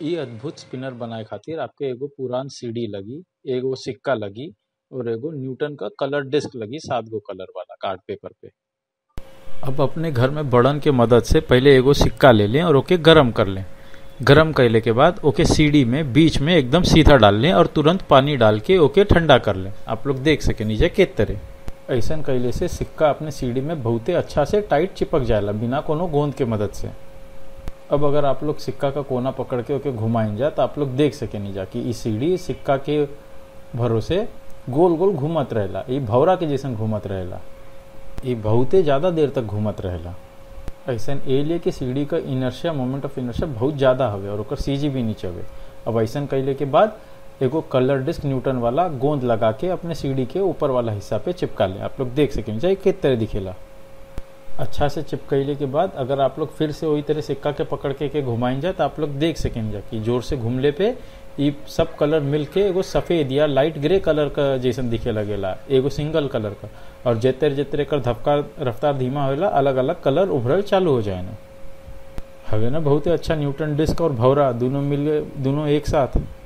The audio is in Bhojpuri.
इ अद्भुत स्पिनर बनाए खातिर आपके एगो पुरान सीडी लगी, एगो सिक्का लगी और एगो न्यूटन का कलर डिस्क लगी 7 गो कलर वाला कार्ड पेपर पे। अब अपने घर में बड़न के मदद से पहले एगो सिक्का ले लें और ओके गरम कर लें। गरम करले के बाद ओके सीडी में बीच में एकदम सीधा डाल लें और तुरंत पानी डाल के ओके ठंडा कर लें। आप लोग देख सके नीचे किस तरह ऐसा कैले से सिक्का अपने सीडी में बहुते अच्छा से टाइट चिपक जाएला बिना कोनो गोंद के मदद से। अब अगर आप लोग सिक्का का कोना पकड़ के ओके घुमाइन जा तो आप लोग देख सके नहीं जा कि इस सीढ़ी सिक्का के भरोसे गोल गोल घूमत रहेला, ये भौरा के जैसन घूमत रहेला, ये बहुते ज़्यादा देर तक घूमत रहेला। ऐसा एलिए कि सीढ़ी का इनर्शिया मोमेंट ऑफ इनर्शिया बहुत ज़्यादा हवे और ओकर सीजी भी नीचे हवे। अब ऐसा कैले के बाद एगो कलर डिस्क न्यूटन वाला गोंद लगा के अपने सीढ़ी के ऊपर वाला हिस्सा पे चिपका लें। आप लोग देख सकें चाहे किस तरह दिखेला। अच्छा से चिपकैले के बाद अगर आप लोग फिर से वही तरह सिक्का के पकड़ के घुमाइन जाए तो आप लोग देख सकेंगे कि जोर से घूमले पे ये सब कलर मिल के एगो सफ़ेद या लाइट ग्रे कलर का जैसन दिखे लगेला, एगो सिंगल कलर का। और जितने जितने कर धक्का रफ्तार धीमा होला अलग अलग कलर उभरल चालू हो जाए ना। हवे ना बहुत अच्छा न्यूटन डिस्क और भौरा दोनों मिल गए, दोनों एक साथ।